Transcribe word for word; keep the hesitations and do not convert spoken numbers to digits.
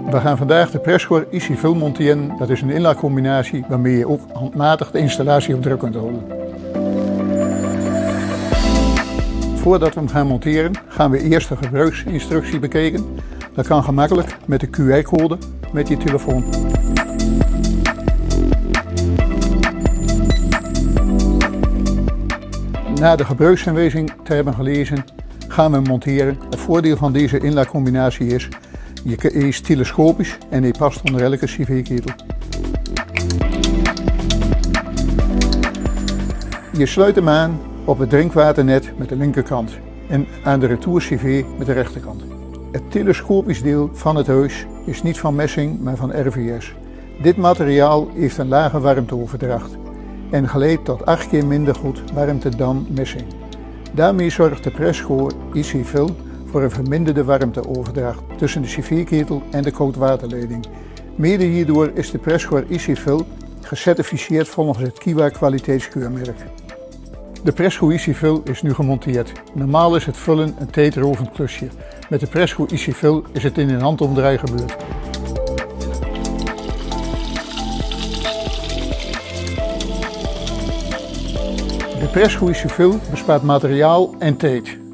We gaan vandaag de Prescore EasyFill monteren. Dat is een inlaatcombinatie waarmee je ook handmatig de installatie op druk kunt houden. Voordat we hem gaan monteren gaan we eerst de gebruiksinstructie bekijken. Dat kan gemakkelijk met de Q R-code met je telefoon. Na de gebruiksaanwijzing te hebben gelezen gaan we monteren. Het voordeel van deze inlaatcombinatie is, je is telescopisch en hij past onder elke cv-ketel. Je sluit hem aan op het drinkwaternet met de linkerkant en aan de retour-cv met de rechterkant. Het telescopisch deel van het huis is niet van messing, maar van R V S. Dit materiaal heeft een lage warmteoverdracht en geleidt tot acht keer minder goed warmte dan messing. Daarmee zorgt de Prescore EasyFill voor een verminderde warmteoverdracht tussen de cv-ketel en de koudwaterleiding. Mede hierdoor is de Prescore EasyFill gecertificeerd volgens het Kiwa kwaliteitskeurmerk. De Prescore EasyFill is nu gemonteerd. Normaal is het vullen een tijdrovend klusje. Met de Prescore EasyFill is het in een handomdraai gebeurd. De Prescore EasyFill bespaart materiaal en tijd.